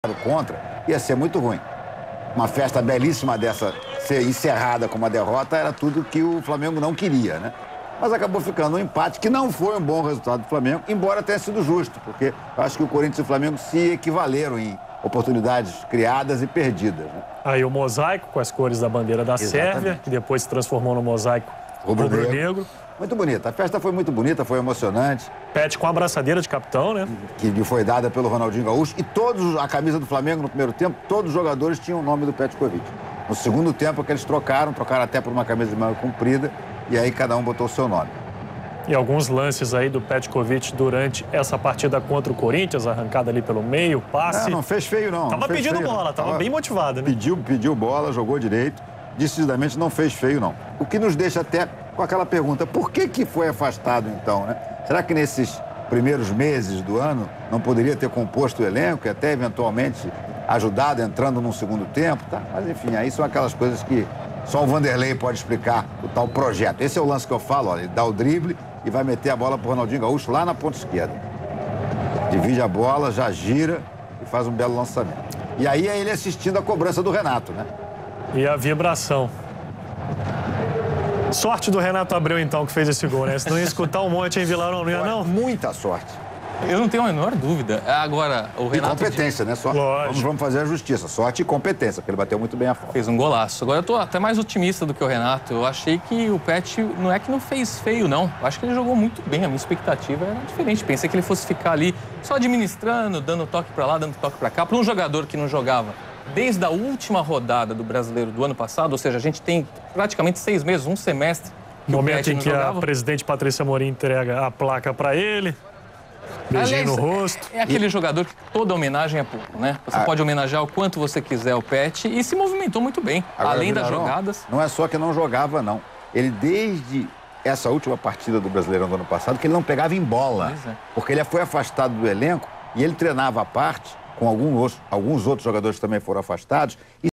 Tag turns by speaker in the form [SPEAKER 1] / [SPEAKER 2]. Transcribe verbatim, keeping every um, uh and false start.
[SPEAKER 1] contra, ia ser muito ruim. Uma festa belíssima dessa ser encerrada com uma derrota era tudo que o Flamengo não queria, né? Mas acabou ficando um empate que não foi um bom resultado do Flamengo, embora tenha sido justo, porque eu acho que o Corinthians e o Flamengo se equivaleram em oportunidades criadas e perdidas, né?
[SPEAKER 2] Aí o mosaico com as cores da bandeira da
[SPEAKER 1] Exatamente.
[SPEAKER 2] Sérvia, que depois se transformou no mosaico
[SPEAKER 1] Rubro-negro.
[SPEAKER 2] rubro-negro.
[SPEAKER 1] Muito bonita. A festa foi muito bonita, foi emocionante.
[SPEAKER 2] Pet com a abraçadeira de capitão, né?
[SPEAKER 1] Que lhe foi dada pelo Ronaldinho Gaúcho. E todos, a camisa do Flamengo no primeiro tempo, todos os jogadores tinham o nome do Petkovic. No segundo tempo é que eles trocaram, trocaram até por uma camisa de manga comprida, e aí cada um botou o seu nome.
[SPEAKER 2] E alguns lances aí do Petkovic durante essa partida contra o Corinthians, arrancada ali pelo meio, passe.
[SPEAKER 1] Não, não fez feio, não.
[SPEAKER 2] Tava
[SPEAKER 1] não fez
[SPEAKER 2] pedindo
[SPEAKER 1] feio,
[SPEAKER 2] bola,
[SPEAKER 1] não.
[SPEAKER 2] tava, tava bem motivado, né?
[SPEAKER 1] Pediu, pediu bola, jogou direito. Decididamente não fez feio, não. O que nos deixa até com aquela pergunta, por que que foi afastado, então, né? Será que nesses primeiros meses do ano não poderia ter composto o elenco e até, eventualmente, ajudado entrando num segundo tempo, tá? Mas, enfim, aí são aquelas coisas que só o Vanderlei pode explicar, o tal projeto. Esse é o lance que eu falo, olha, ele dá o drible e vai meter a bola pro Ronaldinho Gaúcho lá na ponta esquerda. Divide a bola, já gira e faz um belo lançamento. E aí é ele assistindo a cobrança do Renato, né?
[SPEAKER 2] E a vibração. Sorte do Renato Abreu, então, que fez esse gol, né? Se não ia escutar um monte em Vilarão, não ia, não?
[SPEAKER 1] Muita sorte.
[SPEAKER 3] Eu não tenho a menor dúvida. Agora, o
[SPEAKER 1] E
[SPEAKER 3] Renato...
[SPEAKER 1] competência, né? Só, vamos, vamos fazer a justiça. Sorte e competência, porque ele bateu muito bem a falta.
[SPEAKER 3] Fez um golaço. Agora eu tô até mais otimista do que o Renato. Eu achei que o Pet não é que não fez feio, não. Eu acho que ele jogou muito bem. A minha expectativa era diferente. Pensei que ele fosse ficar ali só administrando, dando toque pra lá, dando toque pra cá. Para um jogador que não jogava desde a última rodada do Brasileiro do ano passado, ou seja, a gente tem praticamente seis meses, um semestre que
[SPEAKER 2] Momento
[SPEAKER 3] o Pet
[SPEAKER 2] em
[SPEAKER 3] não
[SPEAKER 2] que
[SPEAKER 3] jogava.
[SPEAKER 2] a presidente Patrícia Amorim entrega a placa pra ele, beijinho no rosto.
[SPEAKER 3] É, é aquele e... jogador que toda homenagem é pouco, né? Você ah. pode homenagear o quanto você quiser o Pet e se movimentou muito bem,
[SPEAKER 1] Agora,
[SPEAKER 3] além das
[SPEAKER 1] Vilarão,
[SPEAKER 3] jogadas.
[SPEAKER 1] Não é só que não jogava, não. Ele, desde essa última partida do Brasileirão do ano passado, que ele não pegava em bola. É. Porque ele foi afastado do elenco e ele treinava à parte, com alguns, alguns outros jogadores que também foram afastados, e